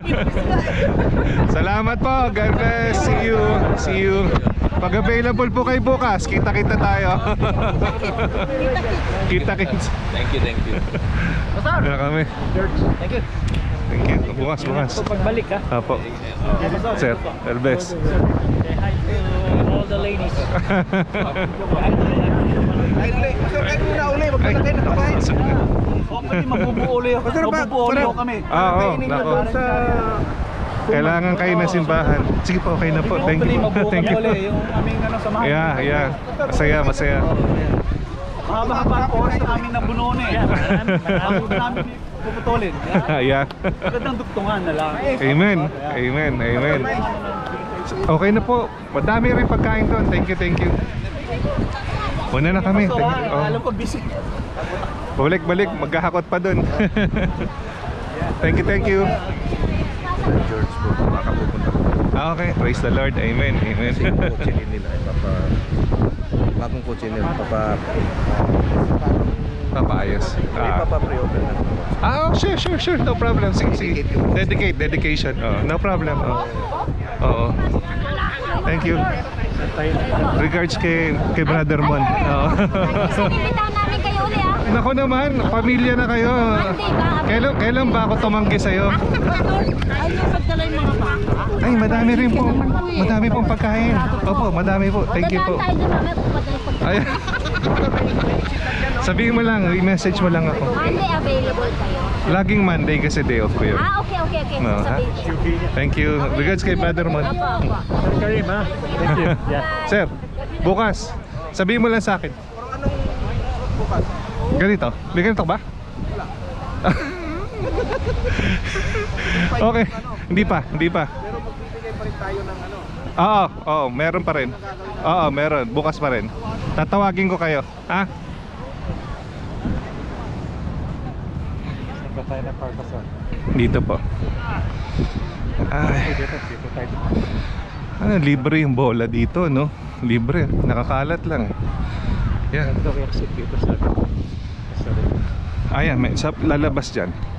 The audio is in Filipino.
Salamat po. God bless. See you. See you. Pag available po kayo bukas, kita-kita tayo. Kita-kita. Thank you, thank you. Wala kami. Thank you. Thank you. Bukas. Pagbalik ha. Apo. Sir, all best. Say hi to all the ladies. Kahit muna uli, magpalagay na kabahin. Okay, mabubuo ulit ako. Mabubuo ulit kami. Oo, nako. Kailangan kayo na simbahan. Sige po, okay na po. Thank you. Thank you. Yung aming samahan. Yeah. Masaya. Mahaba-haba ang oras na aming nabuno na eh. Ako na namin puputulin. Yeah. Magandang dugtungan na lang. Amen. Okay na po. Madami rin pagkain doon. Thank you. Una na kami. Alam ko busy. Balik, maghahakot pa doon. Thank you. George po, makapupunta. Okay, praise the Lord. Amen. Kasi yung kotse nila ay bagong kotse nila, Papaayos. pre-order na. Sure. No problem. Sige. Dedication. No problem. Oo. Thank you. Regards kay Brother Mon. Sinimitahan namin kayo uli ah. Nako naman, pamilya na kayo. Kailan ba ako tumanggi sa'yo? Ay, yung pagdala yung mga baka. Ay, madami pong pagkain. Opo, madami po. Thank you po. Tayo doon mamaya pupadala yung Ay. Sabihin mo lang, i-message mo lang ako. Monday available kayo. Laging Monday kasi day off ko yun. Okay. No, ha? Thank you. Regards kay Brother Mon. Opo. Karim ha. Thank you. Sir, bukas, sabihin mo lang sa akin. Ganito? May ganito ba? Okay, hindi pa. Pero magbibigay pa rin tayo ng ano. Oo, meron pa rin. Oo, meron. Bukas pa rin. Tatawagin ko kayo. Ha? Dito po. Ay. Libre yung bola dito, no? Libre. Nakakalat lang. Yan. Ayan, lalabas dyan.